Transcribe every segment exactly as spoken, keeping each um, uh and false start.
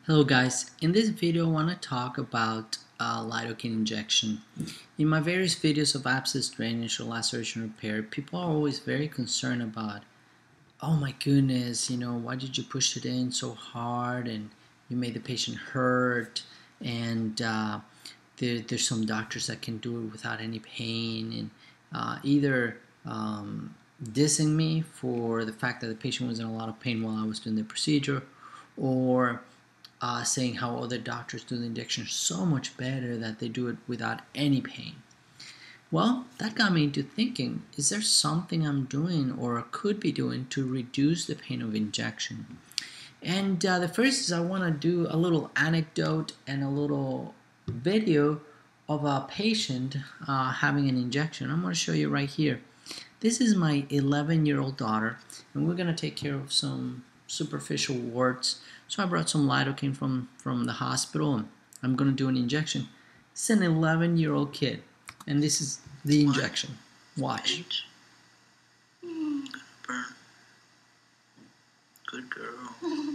Hello guys, in this video I want to talk about uh, lidocaine injection. In my various videos of abscess drainage or laceration repair, people are always very concerned about, oh my goodness, you know, why did you push it in so hard and you made the patient hurt, and uh, there, there's some doctors that can do it without any pain, and uh, either um, dissing me for the fact that the patient was in a lot of pain while I was doing the procedure, or Uh, saying how other doctors do the injection so much better that they do it without any pain. Well, that got me into thinking, is there something I'm doing or could be doing to reduce the pain of injection? And uh, the first is I want to do a little anecdote and a little video of a patient uh, having an injection. I'm going to show you right here. This is my eleven year old daughter, and we're going to take care of some superficial warts. So I brought some lidocaine from, from the hospital, and I'm going to do an injection. It's an eleven year old kid, and this is the injection. Watch. Mm, gonna burn. Good girl.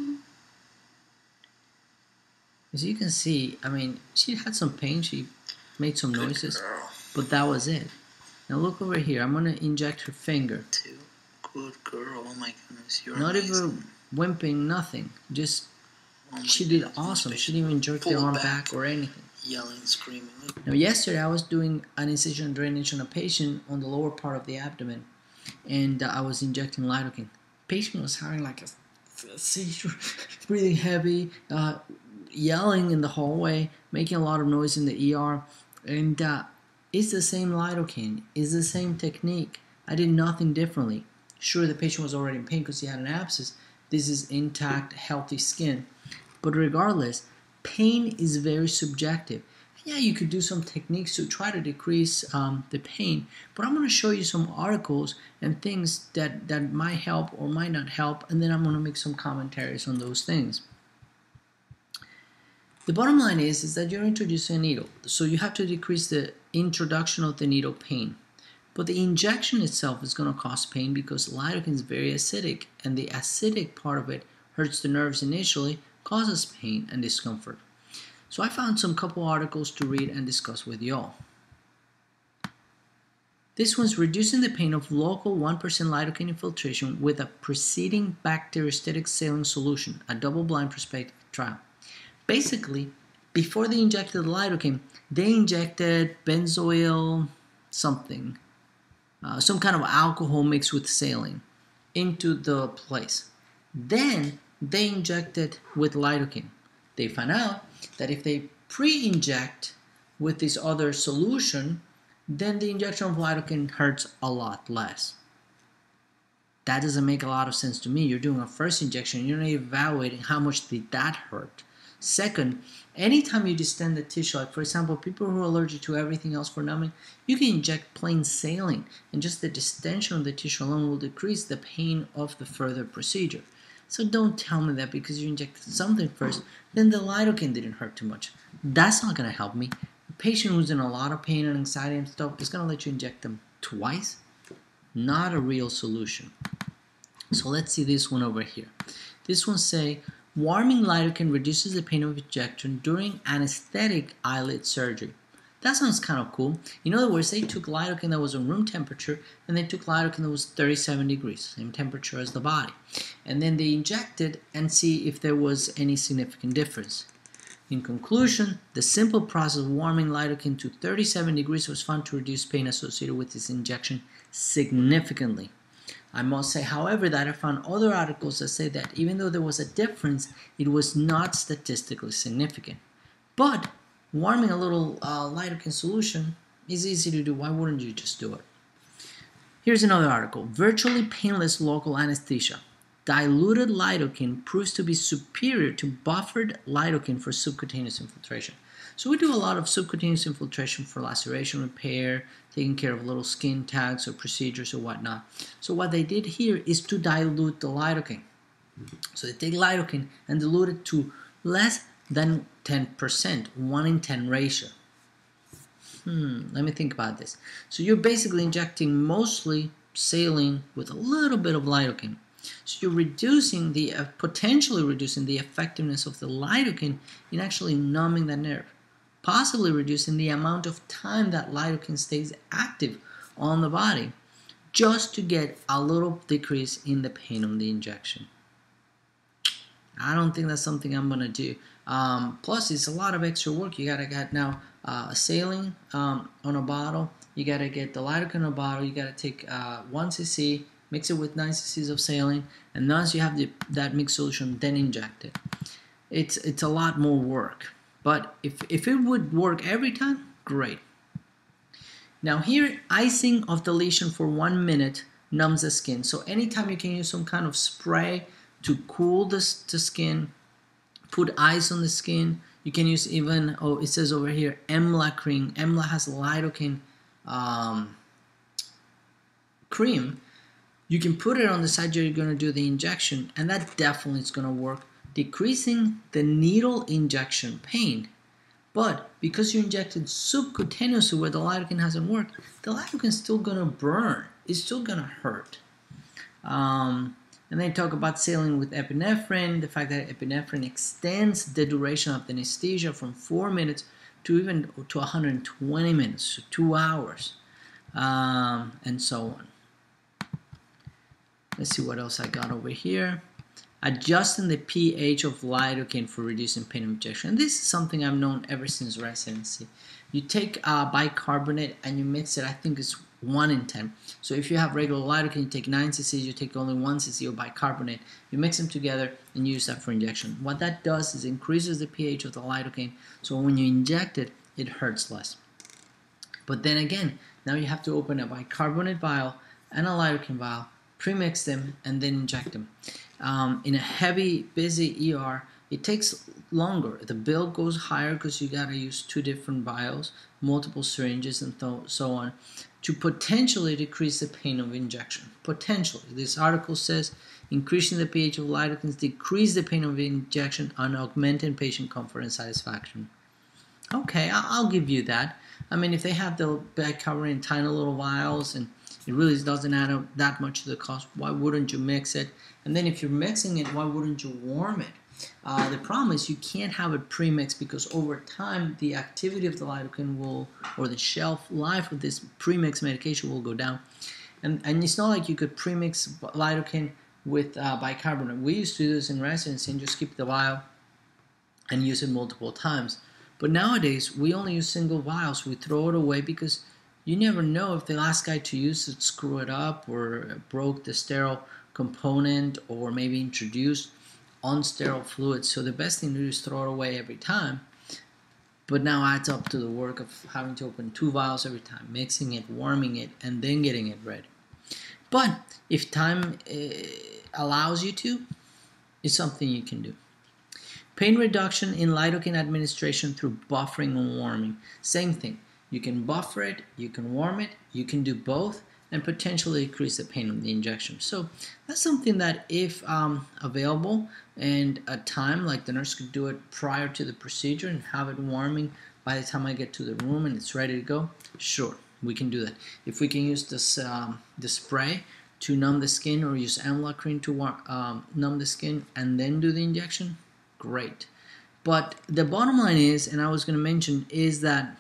As you can see, I mean, she had some pain, she made some Good noises, girl. but that was it. Now look over here, I'm going to inject her finger. Two. Good girl. Oh my goodness, you're Not amazing. even wimping, nothing. Just, Oh my she did goodness, awesome. this She didn't even jerk the pulled arm back, back or anything. Yelling, screaming. Look. Now yesterday I was doing an incision drainage on a patient on the lower part of the abdomen, and uh, I was injecting lidocaine. The patient was having like a, a seizure, breathing heavy, uh, yelling in the hallway, making a lot of noise in the E R, and uh, it's the same lidocaine, it's the same technique. I did nothing differently. Sure, the patient was already in pain because he had an abscess. This is intact, healthy skin. But regardless, pain is very subjective. Yeah, you could do some techniques to try to decrease um, the pain, but I'm going to show you some articles and things that, that might help or might not help, and then I'm going to make some commentaries on those things. The bottom line is, is that you're introducing a needle, so you have to decrease the introduction of the needle pain. But the injection itself is going to cause pain because lidocaine is very acidic, and the acidic part of it hurts the nerves initially, causes pain and discomfort. So I found some couple articles to read and discuss with y'all. This one's reducing the pain of local one percent lidocaine infiltration with a preceding bacteriostatic saline solution, a double-blind prospective trial. Basically, before they injected the lidocaine, they injected benzoyl something, uh, some kind of alcohol mixed with saline into the place. Then they injected with lidocaine. They found out that if they pre-inject with this other solution, then the injection of lidocaine hurts a lot less. That doesn't make a lot of sense to me. You're doing a first injection, you're not evaluating how much did that hurt. Second, anytime you distend the tissue, like for example, people who are allergic to everything else for numbing, you can inject plain saline, and just the distension of the tissue alone will decrease the pain of the further procedure. So don't tell me that because you injected something first, then the lidocaine didn't hurt too much. That's not going to help me. A patient who's in a lot of pain and anxiety and stuff is going to let you inject them twice. Not a real solution. So let's see this one over here. This one say, warming lidocaine reduces the pain of injection during anesthetic eyelid surgery. That sounds kind of cool. In other words, they took lidocaine that was on room temperature, and they took lidocaine that was thirty-seven degrees, same temperature as the body. And then they injected and see if there was any significant difference. In conclusion, the simple process of warming lidocaine to thirty-seven degrees was found to reduce pain associated with this injection significantly. I must say, however, that I found other articles that say that even though there was a difference, it was not statistically significant. But warming a little uh, lidocaine solution is easy to do. Why wouldn't you just do it? Here's another article. Virtually painless local anesthesia. Diluted lidocaine proves to be superior to buffered lidocaine for subcutaneous infiltration. So we do a lot of subcutaneous infiltration for laceration repair, taking care of little skin tags or procedures or whatnot. So what they did here is to dilute the lidocaine. So they take lidocaine and dilute it to less than ten percent, one in ten ratio. Hmm, let me think about this. So you're basically injecting mostly saline with a little bit of lidocaine. So you're reducing the, uh, potentially reducing the effectiveness of the lidocaine in actually numbing the nerve, possibly reducing the amount of time that lidocaine stays active on the body, just to get a little decrease in the pain of the injection. I don't think that's something I'm gonna do. Um, plus, it's a lot of extra work. You gotta get now uh, a saline um, on a bottle. You gotta get the lidocaine in a bottle. You gotta take uh, one c c, mix it with nine c c's of saline, and once you have the, that mixed solution, then inject it. It's it's a lot more work. But if if it would work every time, great. Now here, icing of the lesion for one minute numbs the skin. So anytime you can use some kind of spray to cool the, the skin, put ice on the skin. You can use even, oh, it says over here, E M L A cream. E M L A has lidocaine um, cream. You can put it on the side where you're going to do the injection, and that definitely is going to work, decreasing the needle injection pain. But because you injected subcutaneously where the lidocaine hasn't worked, the lidocaine is still going to burn. It's still going to hurt. Um, and then talk about saline with epinephrine, the fact that epinephrine extends the duration of the anesthesia from four minutes to even to one hundred twenty minutes, so two hours, um, and so on. Let's see what else I got over here. Adjusting the pH of lidocaine for reducing pain of injection. And this is something I've known ever since residency. You take uh, bicarbonate and you mix it, I think it's one in ten. So if you have regular lidocaine, you take nine c c's, you take only one c c of bicarbonate, you mix them together and use that for injection. What that does is increases the pH of the lidocaine, so when you inject it, it hurts less. But then again, now you have to open a bicarbonate vial and a lidocaine vial, premix them, and then inject them. Um, in a heavy, busy E R, it takes longer. The bill goes higher because you got to use two different vials, multiple syringes, and so on, to potentially decrease the pain of injection. Potentially. This article says increasing the pH of lidocaines decrease the pain of injection and augmenting patient comfort and satisfaction. Okay, I'll give you that. I mean, if they have the bicarbonate in tiny little vials and it really doesn't add up that much to the cost, why wouldn't you mix it? And then if you're mixing it, why wouldn't you warm it? Uh, the problem is you can't have it pre-mixed because over time the activity of the lidocaine will, or the shelf life of this pre-mixed medication will go down. And, and it's not like you could pre-mix lidocaine with uh, bicarbonate. We used to do this in residency and just keep the vial and use it multiple times. But nowadays we only use single vials. We throw it away because you never know if the last guy to use it screwed it up or broke the sterile component or maybe introduced unsterile fluid. So the best thing to do is throw it away every time. But now adds up to the work of having to open two vials every time, mixing it, warming it, and then getting it ready. But if time uh, allows you to, it's something you can do. Pain reduction in lidocaine administration through buffering and warming. Same thing. You can buffer it, you can warm it, you can do both, and potentially decrease the pain of the injection. So that's something that if um, available and at time, like the nurse could do it prior to the procedure and have it warming by the time I get to the room and it's ready to go, sure, we can do that. If we can use this um, the spray to numb the skin or use E M L A cream to um, numb the skin and then do the injection, great. But the bottom line is, and I was going to mention, is that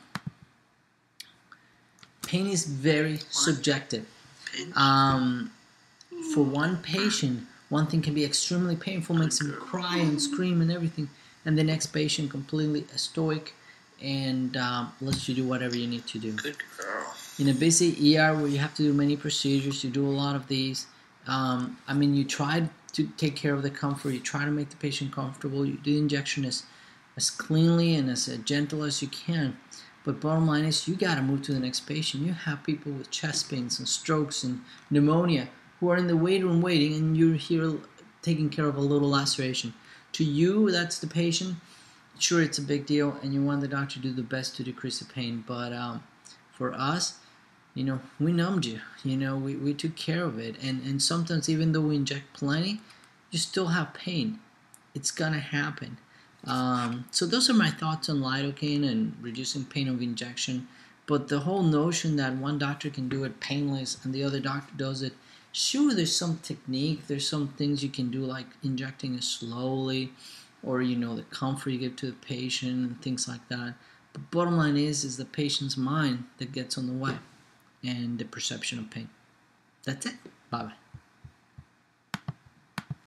pain is very subjective. Um, for one patient, one thing can be extremely painful, makes him cry and scream and everything, and the next patient completely stoic and um, lets you do whatever you need to do. Good girl. In a busy E R where you have to do many procedures, you do a lot of these. Um, I mean, you try to take care of the comfort, you try to make the patient comfortable, you do the injection as, as cleanly and as gentle as you can. But bottom line is you got to move to the next patient. You have people with chest pains and strokes and pneumonia who are in the waiting room waiting, and you're here taking care of a little laceration. To you, that's the patient. Sure, it's a big deal, and you want the doctor to do the best to decrease the pain. But um, for us, you know, we numbed you. You know, we, we took care of it. And, and sometimes even though we inject plenty, you still have pain. It's going to happen. Um, so those are my thoughts on lidocaine and reducing pain of injection. But the whole notion that one doctor can do it painless and the other doctor does it Sure, there's some technique, there's some things you can do like injecting it slowly, or you know, the comfort you give to the patient and things like that. But bottom line is, is the patient's mind that gets on the way and the perception of pain. That's it. Bye bye.